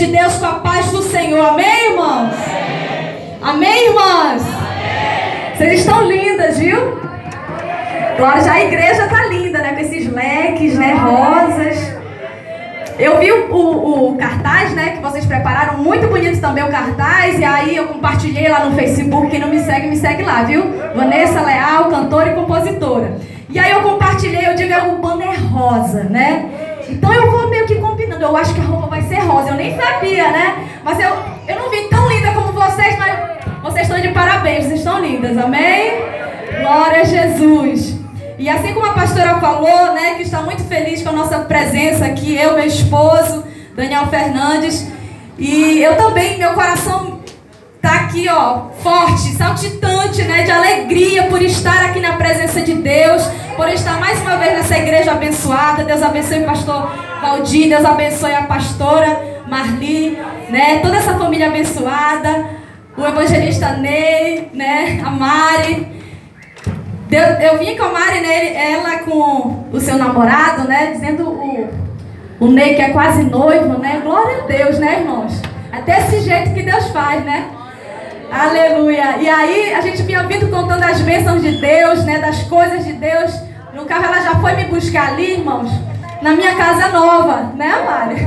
de Deus, com a paz do Senhor. Amém, irmãos? Amém, irmãs? Vocês estão lindas, viu? Glória, já a igreja tá linda, né? Com esses leques, né? Rosas. Eu vi o cartaz, né? Que vocês prepararam. Muito bonito também o cartaz. E aí eu compartilhei lá no Facebook. Quem não me segue lá, viu? Vanessa Leal, cantora e compositora. E aí eu compartilhei, eu digo, o banner rosa, né? Então eu vou meio que combinando. Eu acho que a roupa vai ser rosa. Eu nem sabia, né? Mas eu não vi tão linda como vocês, mas vocês estão de parabéns. Vocês estão lindas, amém? Glória a Jesus. E assim como a pastora falou, né, que está muito feliz com a nossa presença aqui, eu, meu esposo, Daniel Fernandes. E eu também, meu coração está aqui, ó, forte, saltitante, né, de alegria por estar aqui na presença de Deus, por estar mais uma vez nessa igreja abençoada. Deus abençoe o pastor Valdir, Deus abençoe a pastora Marli, né, toda essa família abençoada, o evangelista Ney, né, a Mari. Eu vim com a Mari, né, ela com o seu namorado, né, dizendo o Ney que é quase noivo, né, glória a Deus, né, irmãos? É desse jeito que Deus faz, né? Aleluia. E aí a gente vinha vindo contando as bênçãos de Deus, né, das coisas de Deus. No carro ela já foi me buscar ali, irmãos, na minha casa nova, né, Mari?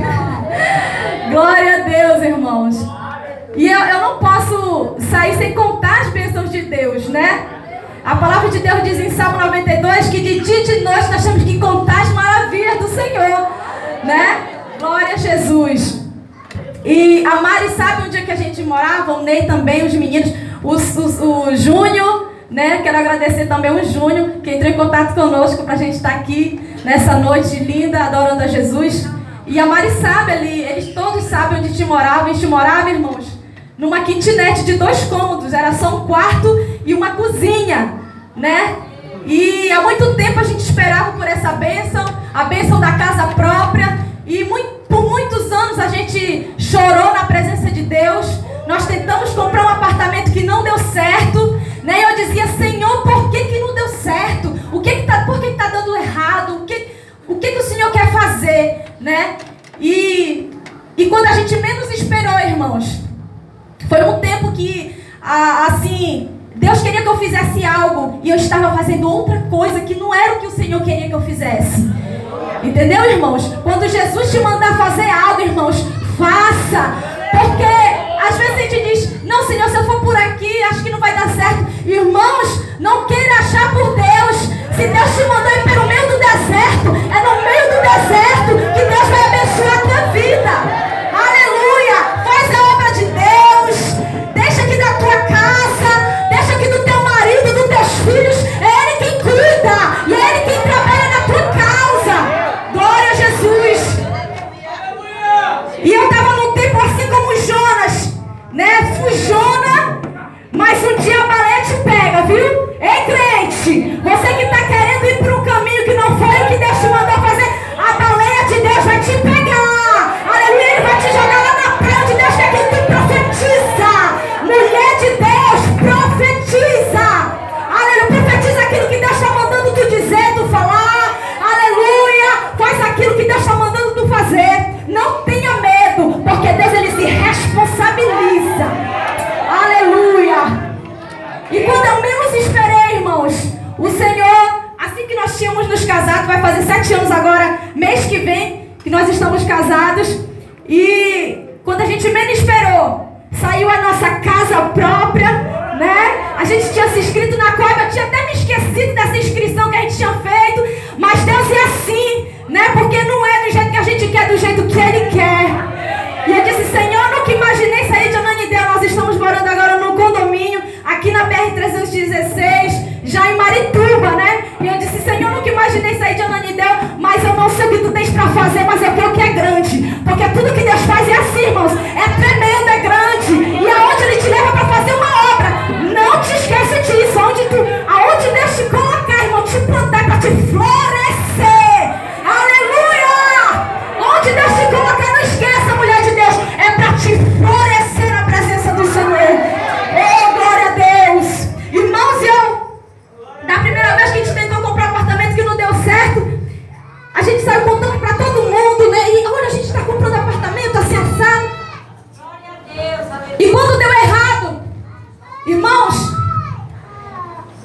Glória a Deus, irmãos. E eu não posso sair sem contar as bênçãos de Deus, né? A palavra de Deus diz em Salmo 92 que de dia e de noite nós temos que contar as maravilhas do Senhor, né? Glória a Jesus. E a Mari sabe onde é que a gente morava, o Ney também, os meninos, o Júnior, né? Quero agradecer também o Júnior, que entrou em contato conosco para a gente estar aqui nessa noite linda, adorando a Jesus. E a Mari sabe ali, eles todos sabem onde a gente morava, irmãos, numa kitnet de 2 cômodos, era só um quarto e uma cozinha, né? E há muito tempo a gente esperava por essa bênção, a bênção da casa própria, e por muitos anos a gente chorou na presença de Deus. Nós tentamos comprar um apartamento que não deu certo, né? E eu dizia, Senhor, por que não deu certo? Por que tá dando errado? O que o Senhor quer fazer, né? E quando a gente menos esperou, irmãos, foi um tempo que, assim, Deus queria que eu fizesse algo e eu estava fazendo outra coisa que não era o que o Senhor queria que eu fizesse. Entendeu, irmãos? Quando Jesus te mandar fazer algo, irmãos, faça. Porque às vezes a gente diz, não, Senhor, se eu for por aqui, acho que não vai dar certo. Irmãos, não queira achar por Deus. Se Deus te mandou ir pelo meio do deserto, é no meio do deserto que Deus vai abençoar a tua vida. Aleluia! Faz a obra de Deus. Deixa aqui da tua casa, deixa aqui do teu marido, dos teus filhos. É Ele quem cuida e é Ele quem trabalha na tua causa. Glória a Jesus. E eu estava num tempo assim como Jonas, né? Fujona, mas um dia a baleia te pega, viu? Ei, crente, você que está querendo ir para um caminho que não foi o que Deus te mandou fazer, a baleia de Deus vai te pegar. Aleluia, Ele vai te jogar lá na praia onde Deus quer que tu profetiza. Mulher de Deus, profetiza. Aleluia, profetiza aquilo que Deus está mandando tu dizer, tu falar. Aleluia, faz aquilo que Deus está mandando tu fazer. Não tenha medo, porque Deus, Ele se responsabiliza. Aleluia. E quando eu menos esperei, irmãos, o Senhor, assim que nós tínhamos nos casado, vai fazer 7 anos agora, mês que vem, que nós estamos casados. E quando a gente menos esperou, saiu a nossa casa própria, né? A gente tinha se inscrito na Coiba, eu tinha até me esquecido dessa inscrição que a gente tinha feito. Mas Deus é assim, né? Porque não é do jeito que a gente quer, do jeito que Ele quer. E eu disse, Senhor, nunca imaginei sair de Ananindeua. Nós estamos morando agora num condomínio, aqui na BR-316, já em Marituba, né? E eu disse, Senhor, nunca imaginei sair de Ananindeua, mas eu não sei o que tu tens para fazer, mas eu creio que é grande. Porque tudo que Deus faz é assim.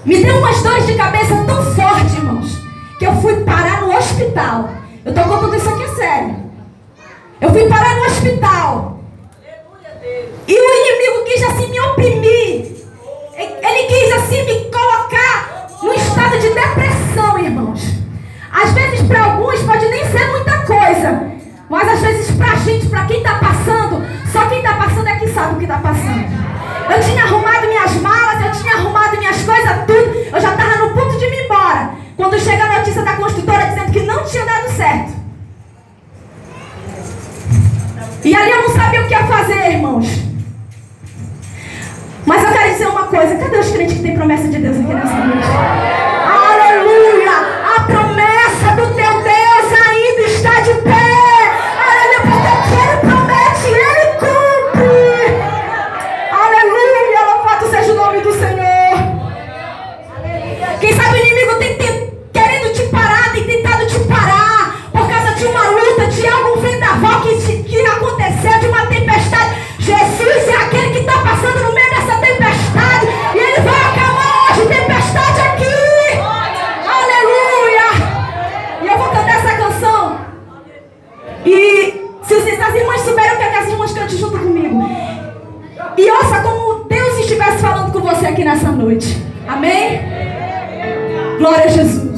Me deu umas dores de cabeça tão fortes, irmãos, que eu fui parar no hospital. Eu estou contando isso aqui a sério. Eu fui parar no hospital. E o inimigo quis assim me oprimir. Ele quis assim me colocar num estado de depressão, irmãos. Às vezes para alguns pode nem ser muita coisa, mas às vezes para a gente, para quem está passando, só quem está passando é que sabe o que está passando. Eu tinha arrumado minhas malas, eu tinha arrumado minhas coisas, tudo. Eu já estava no ponto de me embora, quando chega a notícia da construtora dizendo que não tinha dado certo. E ali eu não sabia o que ia fazer, irmãos. Mas eu quero dizer uma coisa. Cadê os crentes que têm promessa de Deus aqui nessa noite? Aleluia! A promessa do teu Deus ainda está de pé. Aleluia! Porque Ele promete, Ele cumpre. Aleluia! Louvado seja o nome do Senhor. Quem sabe o inimigo tem querendo te parar, tem tentado te parar por causa de uma luta, de algum vendaval que aconteceu, de uma tempestade. Jesus é aquele que está passando no meio dessa tempestade e Ele vai acalmar hoje tempestade aqui. Aleluia! E eu vou cantar essa canção. E se as irmãs souberem o que é que as irmãs cantam junto comigo. E ouça como Deus estivesse falando com você aqui nessa noite. Amém? Glória a Jesus.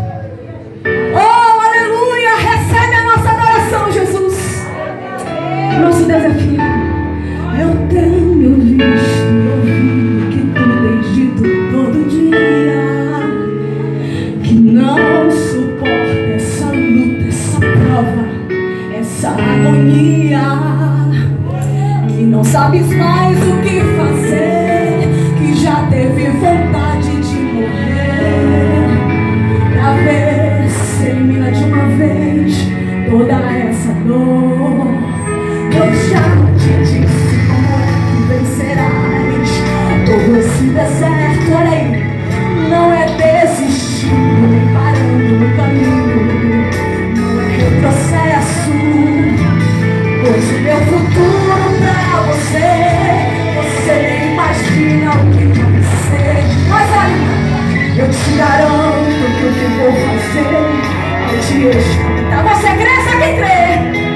Oh, aleluia! Recebe a nossa adoração, Jesus. Nosso Deus é fiel. Eu tenho visto e ouvido que tu tens dito todo dia, que não suporta essa luta, essa prova, essa agonia, que não sabes mais o que fazer, que já teve vontade de morrer, pra ver se elimina de uma vez toda essa dor. Eu já te disse vencerás todo esse deserto. Olha aí, não é desistindo nem parando no caminho, não é retrocesso, pois o meu futuro pra você nem imagina o que vai ser. Mas olha, eu te garanto que o que vou fazer é te escutar. Você crê? Só quem crê.